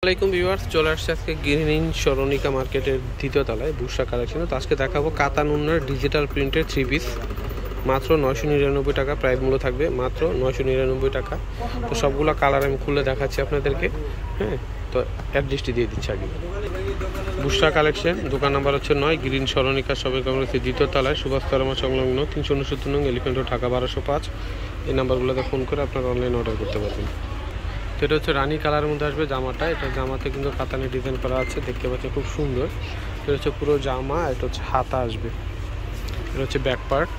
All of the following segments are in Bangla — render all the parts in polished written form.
আসসালামাইকুম ভিউয়ার্স, চলে আসছে আজকে গ্রিন সরণিকা মার্কেটের দ্বিতীয় তলায় বুসরা কালেকশন। তো আজকে দেখাবো কাতান উন্নার ডিজিটাল প্রিন্টের 3 পিস মাত্র 999 টাকা। প্রায় মূল্য থাকবে মাত্র 999 টাকা। তো সবগুলো কালার আমি খুলে দেখাচ্ছি আপনাদেরকে। হ্যাঁ, তো অ্যাড্রেসটি দিয়ে দিচ্ছি আগে। বুসরা কালেকশন, দোকান নাম্বার হচ্ছে 9, গ্রিন সরণিকা শপিং কমপ্লেক্সের দ্বিতীয় তলায়, সুভাsto সংলগ্ন 369 নং, এলিফ্যান্ট রোড, ঢাকা 1205। এই নাম্বারগুলোতে ফোন করে আপনারা অনলাইন অর্ডার করতে পারবেন। তো এটা হচ্ছে রানী কালারের মধ্যে আসবে জামাটা। এটা জামাতে কিন্তু কাতানে ডিজাইন করা আছে, দেখতে পাচ্ছেন খুব সুন্দর। এটা হচ্ছে পুরো জামা, এটা হচ্ছে হাতা আসবে, এটা হচ্ছে ব্যাক পার্ট।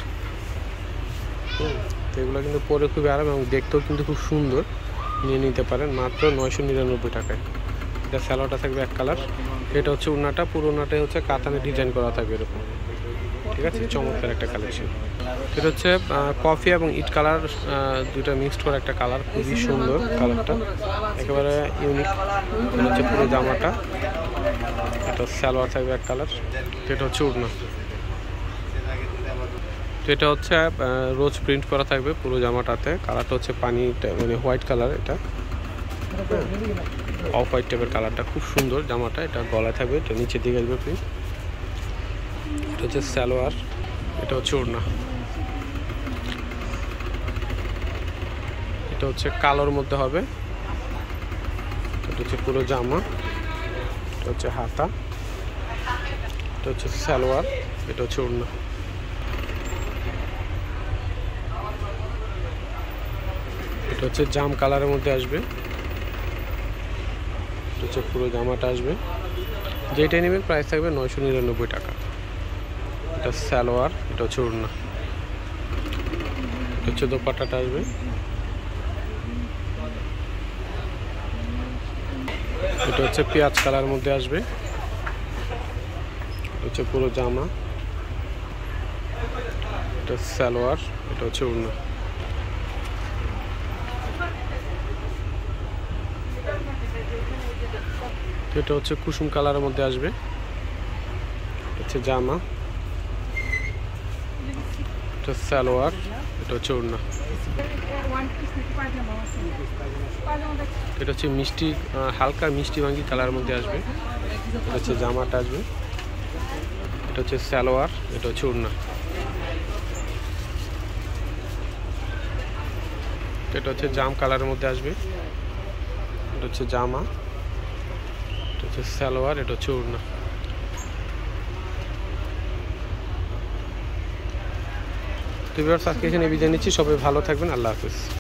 তো এগুলো কিন্তু পরে খুবই আরাম এবং দেখতেও কিন্তু খুব সুন্দর। নিয়ে নিতে পারেন মাত্র 999 টাকায়। এটা স্যালোয়ারটা থাকবে এক কালার। এটা হচ্ছে উন্নাটা, পুরো উন্নাটাই হচ্ছে কাতানে ডিজাইন করা থাকবে এরকম। ঠিক আছে, চমৎকার একটা কালেকশন। এটা হচ্ছে কফি এবং ইট কালার দুইটা মিক্সড করা একটা কালার, খুবই সুন্দর কালারটা, একেবারে ইউনিক। এটা হচ্ছে পুরো জামাটা, এটা সালোয়ার থাকবে এক কালার। এটা হচ্ছে উড়না, এটা হচ্ছে রোজ প্রিন্ট করা থাকবে পুরো জামাটাতে। কালারটা হচ্ছে পানি মানে হোয়াইট কালার, এটা অফ হোয়াইট টাইপের কালারটা, খুব সুন্দর জামাটা। এটা গলায় থাকবে, এটা নিচের দিকে আসবে প্রিন্ট। এটা হচ্ছে সালোয়ার, এটা হচ্ছে ওড়না। এটা হচ্ছে কালোর মধ্যে হবে। এটা হচ্ছে পুরো জামা, এটা হচ্ছে হাতা, এটা হচ্ছে সালোয়ার, এটা হচ্ছে ওড়না। এটা হচ্ছে জাম কালারের মধ্যে আসবে, এটা হচ্ছে পুরো জামাটা আসবে। যেটাই নেবেন প্রাইস থাকবে 999 টাকা। এটা সালোয়ার, এটা হচ্ছে ওড়না, এটা হচ্ছে দোপাট্টাটা আসবে। এটা হচ্ছে পেঁয়াজ কালার মধ্যে আসবে, এটা হচ্ছে পুরো জামা, এটা সালোয়ার, এটা হচ্ছে ওড়না। এটা হচ্ছে কুসুম কালারের মধ্যে আসবে, এটা হচ্ছে জামা, এটা সালোয়ার, এটা হচ্ছে ওড়না। এটা হচ্ছে মিষ্টি, হালকা মিষ্টি ভাঙ্গি কালার মধ্যে আসবে। এটা হচ্ছে জামাটা আসবে, এটা হচ্ছে সালোয়ার, এটা হচ্ছে ওড়না। এটা হচ্ছে জাম কালারের মধ্যে আসবে, এটা হচ্ছে জামা, এটা হচ্ছে সালোয়ার, এটা হচ্ছে ওড়না। তো ভিউয়ার্স, আজকে এখানে বিদায় নিচ্ছি। সবাই ভালো থাকবেন, আল্লাহ হাফেজ।